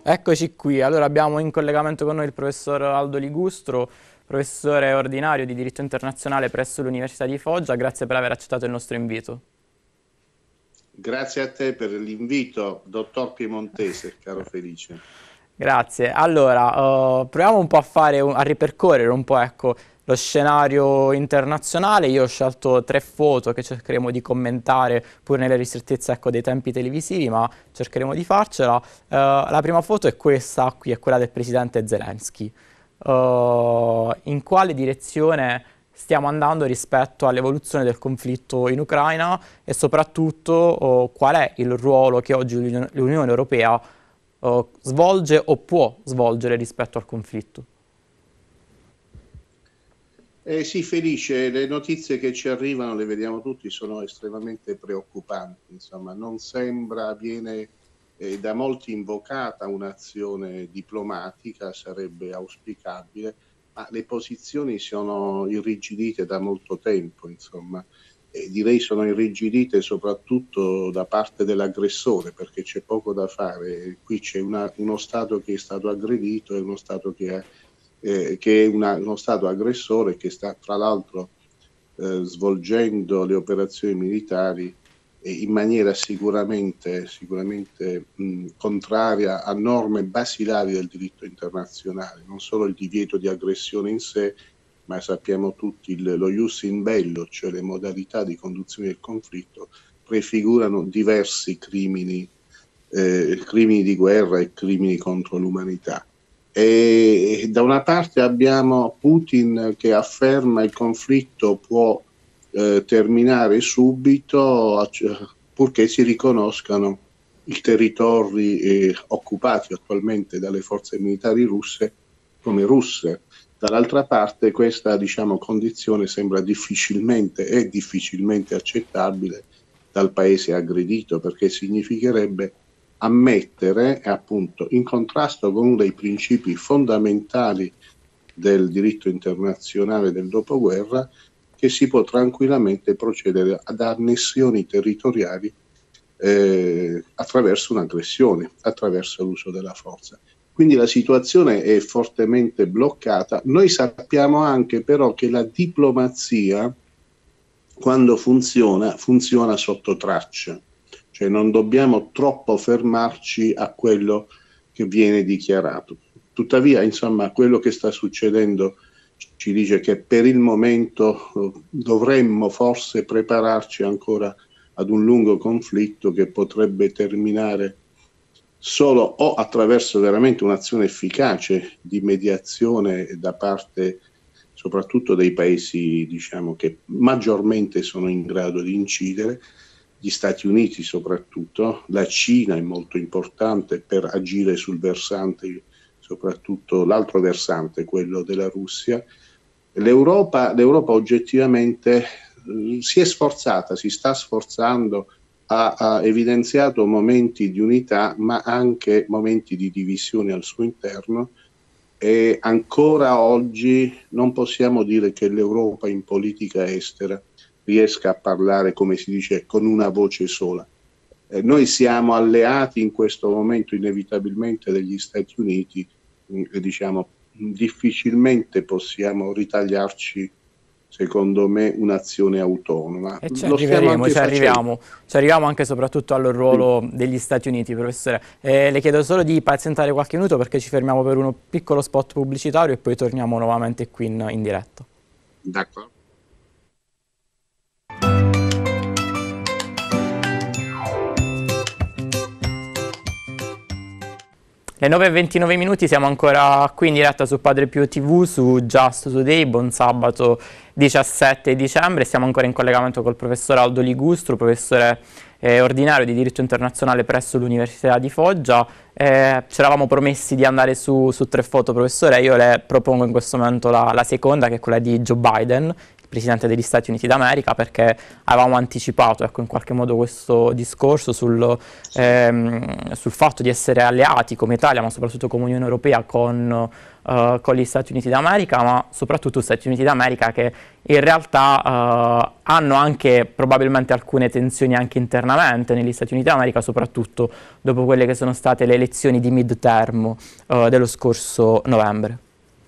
Eccoci qui, allora abbiamo in collegamento con noi il professor Aldo Ligustro, professore ordinario di diritto internazionale presso l'Università di Foggia. Grazie per aver accettato il nostro invito. Grazie a te per l'invito, dottor Piemontese, caro Felice. Grazie. Allora, proviamo un po' a ripercorrere un po', ecco, lo scenario internazionale. Io ho scelto 3 foto che cercheremo di commentare pur nelle ristrettezze, ecco, dei tempi televisivi, ma cercheremo di farcela. La prima foto è questa, qui è quella del presidente Zelensky. In quale direzione stiamo andando rispetto all'evoluzione del conflitto in Ucraina e soprattutto qual è il ruolo che oggi l'Unione Europea svolge o può svolgere rispetto al conflitto? Sì, Felice, le notizie che ci arrivano, le vediamo tutti, sono estremamente preoccupanti. Insomma, non sembra, viene da molti invocata un'azione diplomatica, sarebbe auspicabile, ma le posizioni sono irrigidite da molto tempo, insomma. Direi sono irrigidite soprattutto da parte dell'aggressore, perché c'è poco da fare. Qui c'è uno Stato che è stato aggredito e uno Stato che è uno Stato aggressore che sta tra l'altro svolgendo le operazioni militari in maniera sicuramente contraria a norme basilari del diritto internazionale, non solo il divieto di aggressione in sé, ma sappiamo tutti lo ius in bello, cioè le modalità di conduzione del conflitto, prefigurano diversi crimini di guerra e crimini contro l'umanità. E da una parte abbiamo Putin che afferma il conflitto può terminare subito purché si riconoscano i territori occupati attualmente dalle forze militari russe come russe. Dall'altra parte questa, diciamo, condizione sembra difficilmente accettabile dal paese aggredito, perché significherebbe ammettere, appunto, in contrasto con uno dei principi fondamentali del diritto internazionale del dopoguerra, che si può tranquillamente procedere ad annessioni territoriali attraverso un'aggressione, attraverso l'uso della forza. Quindi la situazione è fortemente bloccata. Noi sappiamo anche però che la diplomazia, quando funziona sotto traccia, cioè non dobbiamo troppo fermarci a quello che viene dichiarato. Tuttavia, insomma, quello che sta succedendo ci dice che per il momento dovremmo forse prepararci ancora ad un lungo conflitto che potrebbe terminare solo o attraverso veramente un'azione efficace di mediazione da parte soprattutto dei paesi, diciamo, che maggiormente sono in grado di incidere, gli Stati Uniti soprattutto, la Cina è molto importante per agire sul versante, soprattutto l'altro versante, quello della Russia. L'Europa oggettivamente si sta sforzando, ha evidenziato momenti di unità ma anche momenti di divisione al suo interno, e ancora oggi non possiamo dire che l'Europa in politica estera riesca a parlare, come si dice, con una voce sola. Noi siamo alleati in questo momento inevitabilmente degli Stati Uniti, diciamo, difficilmente possiamo ritagliarci, secondo me, un'azione autonoma. E ci Lo stiamo arriveremo, anche facendo. ci arriviamo anche soprattutto al ruolo degli Stati Uniti, professore. Le chiedo solo di pazientare qualche minuto perché ci fermiamo per uno piccolo spot pubblicitario e poi torniamo nuovamente qui in diretta. D'accordo. Le 9:29 minuti, siamo ancora qui in diretta su Padre Pio TV, su Just Today, buon sabato 17 dicembre. Siamo ancora in collegamento col professor Aldo Ligustro, professore ordinario di diritto internazionale presso l'Università di Foggia. Ci eravamo promessi di andare su 3 foto, professore. Io le propongo in questo momento la seconda, che è quella di Joe Biden, il Presidente degli Stati Uniti d'America, perché avevamo anticipato, ecco, in qualche modo questo discorso sul fatto di essere alleati come Italia, ma soprattutto come Unione Europea con gli Stati Uniti d'America, ma soprattutto Stati Uniti d'America che in realtà hanno anche probabilmente alcune tensioni anche internamente negli Stati Uniti d'America, soprattutto dopo quelle che sono state le elezioni di midterm dello scorso novembre.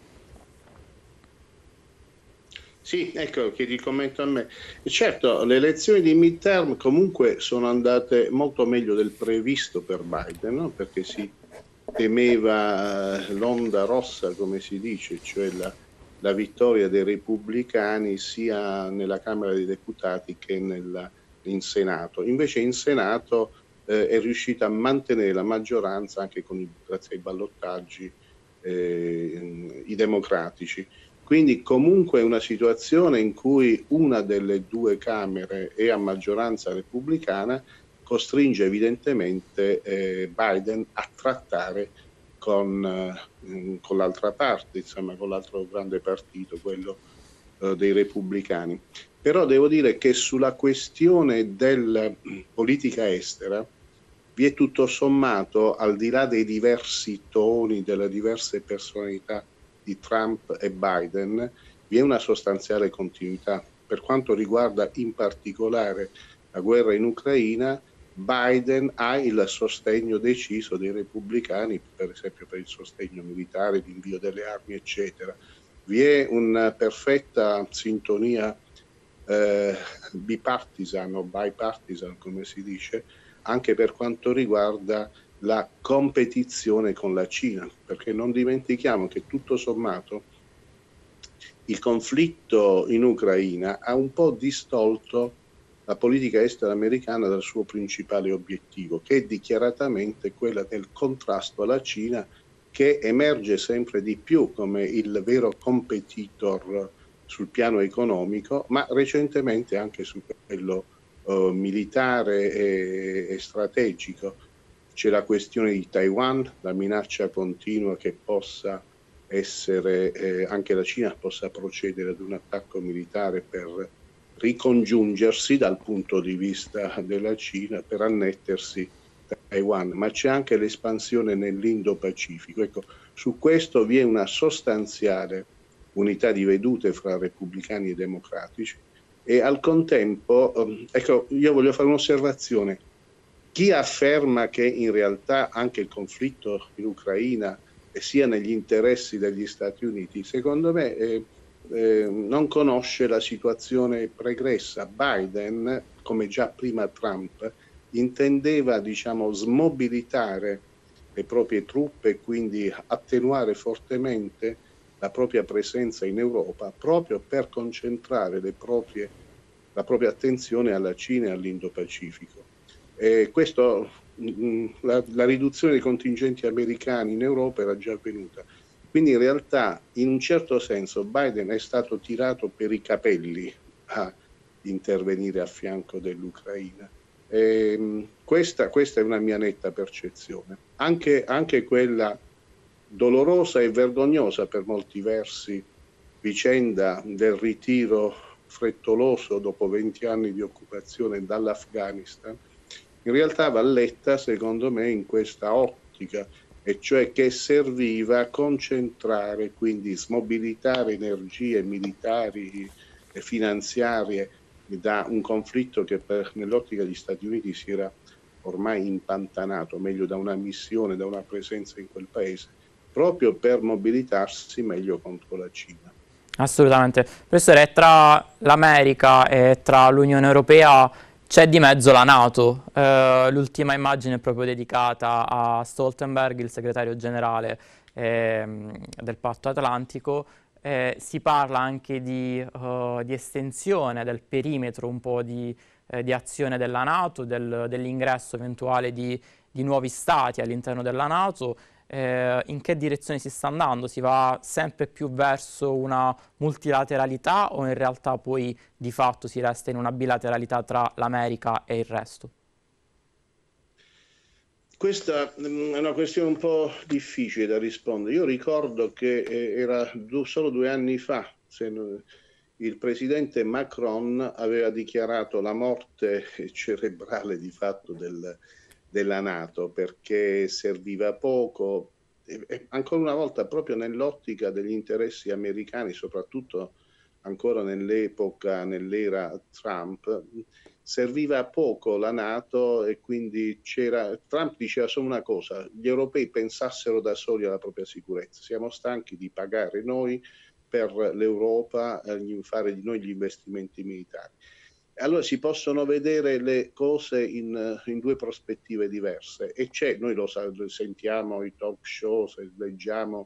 Sì, ecco, chiedi il commento a me. Certo, le elezioni di midterm comunque sono andate molto meglio del previsto per Biden, no? Perché si temeva l'onda rossa, come si dice, cioè la vittoria dei repubblicani sia nella Camera dei Deputati che in Senato. Invece in Senato è riuscita a mantenere la maggioranza anche grazie ai ballottaggi i democratici. Quindi comunque è una situazione in cui una delle due Camere è a maggioranza repubblicana, costringe evidentemente Biden a trattare con l'altra parte, insomma, con l'altro grande partito, quello dei repubblicani. Però devo dire che sulla questione della politica estera vi è tutto sommato, al di là dei diversi toni, delle diverse personalità di Trump e Biden, vi è una sostanziale continuità. Per quanto riguarda in particolare la guerra in Ucraina, Biden ha il sostegno deciso dei repubblicani, per esempio per il sostegno militare, l'invio delle armi, eccetera. Vi è una perfetta sintonia bipartisan o bipartisan, come si dice, anche per quanto riguarda la competizione con la Cina, perché non dimentichiamo che tutto sommato il conflitto in Ucraina ha un po' distolto la politica estera americana dal suo principale obiettivo, che è dichiaratamente quella del contrasto alla Cina, che emerge sempre di più come il vero competitor sul piano economico, ma recentemente anche su quello militare e strategico. C'è la questione di Taiwan, la minaccia continua che possa essere, anche la Cina possa procedere ad un attacco militare per ricongiungersi dal punto di vista della Cina, per annettersi Taiwan, ma c'è anche l'espansione nell'Indo-Pacifico. Ecco, su questo vi è una sostanziale unità di vedute fra repubblicani e democratici e al contempo, ecco, io voglio fare un'osservazione. Chi afferma che in realtà anche il conflitto in Ucraina sia negli interessi degli Stati Uniti, secondo me non conosce la situazione pregressa. Biden, come già prima Trump, intendeva, diciamo, smobilitare le proprie truppe e quindi attenuare fortemente la propria presenza in Europa proprio per concentrare la propria attenzione alla Cina e all'Indo-Pacifico. La riduzione dei contingenti americani in Europa era già avvenuta. Quindi in realtà, in un certo senso, Biden è stato tirato per i capelli a intervenire a fianco dell'Ucraina. Questa è una mia netta percezione. Anche quella dolorosa e vergognosa per molti versi vicenda del ritiro frettoloso dopo 20 anni di occupazione dall'Afghanistan, in realtà va letta, secondo me, in questa ottica, e cioè che serviva a concentrare, quindi smobilitare energie militari e finanziarie da un conflitto che nell'ottica degli Stati Uniti si era ormai impantanato, meglio da una missione, da una presenza in quel paese, proprio per mobilitarsi meglio contro la Cina. Assolutamente. Professore, tra l'America e tra l'Unione Europea c'è di mezzo la NATO. L'ultima immagine è proprio dedicata a Stoltenberg, il segretario generale del Patto Atlantico. Si parla anche di estensione del perimetro un po' di azione della NATO, dell'ingresso eventuale di nuovi stati all'interno della NATO. In che direzione si sta andando? Si va sempre più verso una multilateralità o in realtà poi di fatto si resta in una bilateralità tra l'America e il resto? Questa è una questione un po' difficile da rispondere. Io ricordo che era solo 2 anni fa il presidente Macron aveva dichiarato la morte cerebrale di fatto della NATO, perché serviva poco, e ancora una volta proprio nell'ottica degli interessi americani, soprattutto ancora nell'epoca, nell'era Trump, serviva poco la NATO, e quindi Trump diceva solo una cosa: gli europei pensassero da soli alla propria sicurezza, siamo stanchi di pagare noi per l'Europa, fare di noi gli investimenti militari. Allora si possono vedere le cose in due prospettive diverse, e noi lo sentiamo i talk show, leggiamo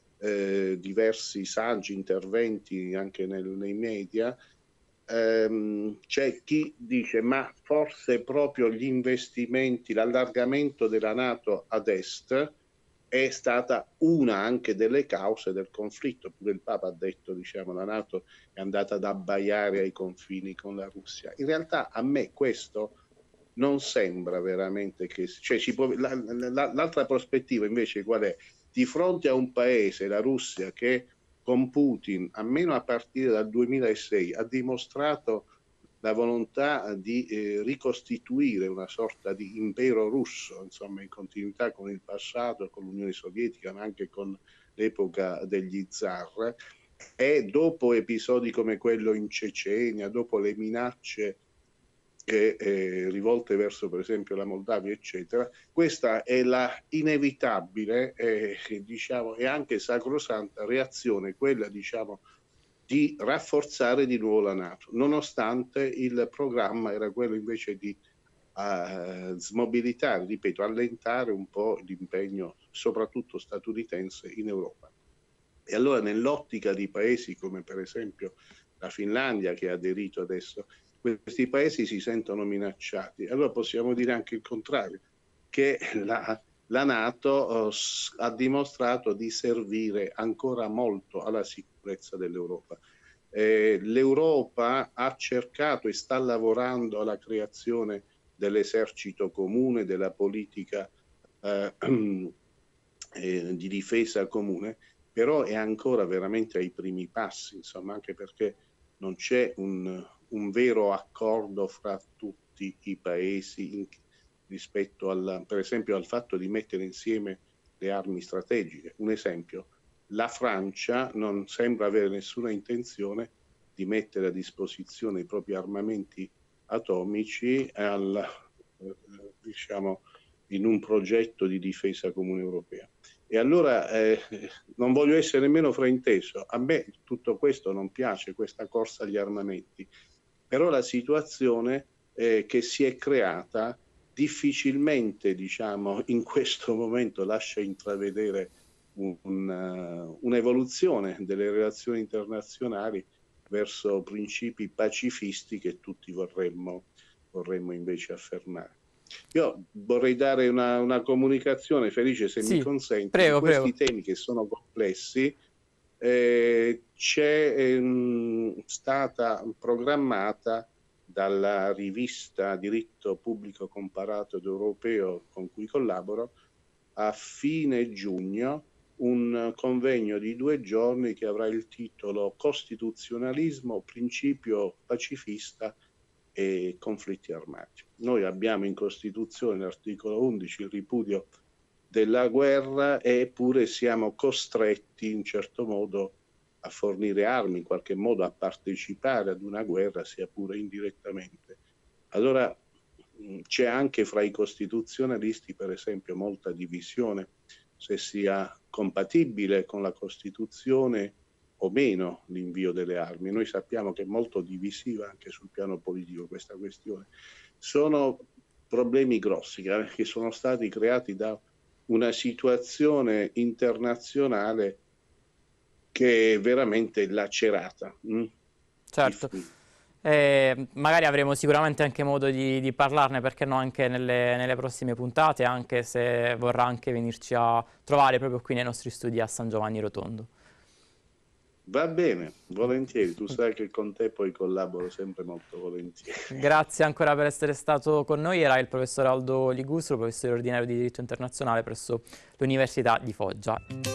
diversi saggi interventi anche nei media. C'è chi dice: ma forse proprio gli investimenti, l'allargamento della NATO ad est è stata una anche delle cause del conflitto. Pure il Papa ha detto, diciamo, la NATO è andata ad abbaiare ai confini con la Russia. In realtà a me questo non sembra veramente che... Cioè, l'altra prospettiva invece qual è? Di fronte a un paese, la Russia, che con Putin, almeno a partire dal 2006, ha dimostrato la volontà di ricostituire una sorta di impero russo, insomma, in continuità con il passato, con l'Unione Sovietica, ma anche con l'epoca degli zar, e dopo episodi come quello in Cecenia, dopo le minacce rivolte verso per esempio la Moldavia, eccetera, questa è la inevitabile diciamo, e anche sacrosanta reazione, quella, diciamo, di rafforzare di nuovo la NATO, nonostante il programma era quello invece di smobilitare, ripeto, allentare un po' l'impegno soprattutto statunitense in Europa. E allora, nell'ottica di paesi come per esempio la Finlandia, che ha aderito adesso, questi paesi si sentono minacciati. Allora possiamo dire anche il contrario, che la NATO ha dimostrato di servire ancora molto alla sicurezza dell'Europa. L'Europa ha cercato e sta lavorando alla creazione dell'esercito comune, della politica di difesa comune, però è ancora veramente ai primi passi, insomma, anche perché non c'è un vero accordo fra tutti i paesi rispetto per esempio al fatto di mettere insieme le armi strategiche. Un esempio: la Francia non sembra avere nessuna intenzione di mettere a disposizione i propri armamenti atomici diciamo, in un progetto di difesa comune europea. E allora non voglio essere nemmeno frainteso, a me tutto questo non piace, questa corsa agli armamenti, però la situazione che si è creata difficilmente, diciamo, in questo momento lascia intravedere un'evoluzione delle relazioni internazionali verso principi pacifisti che tutti vorremmo invece affermare. Io vorrei dare una comunicazione, Felice, se mi consenti, prego, di questi prego. temi che sono complessi. C'è stata programmata dalla rivista Diritto Pubblico Comparato ed Europeo, con cui collaboro, a fine giugno un convegno di 2 giorni che avrà il titolo Costituzionalismo, principio pacifista e conflitti armati. Noi abbiamo in Costituzione l'articolo 11, il ripudio della guerra, eppure siamo costretti in certo modo a fornire armi, in qualche modo a partecipare ad una guerra, sia pure indirettamente. Allora c'è anche fra i costituzionalisti, per esempio, molta divisione se sia compatibile con la Costituzione o meno l'invio delle armi. Noi sappiamo che è molto divisiva anche sul piano politico questa questione. Sono problemi grossi che sono stati creati da una situazione internazionale che è veramente lacerata. Certo. Magari avremo sicuramente anche modo di parlarne, perché no, anche nelle prossime puntate, anche se vorrà anche venirci a trovare proprio qui nei nostri studi a San Giovanni Rotondo. Va bene, volentieri, tu sai che con te poi collaboro sempre molto volentieri. Grazie ancora per essere stato con noi, era il professor Aldo Ligustro, professore ordinario di diritto internazionale presso l'Università di Foggia.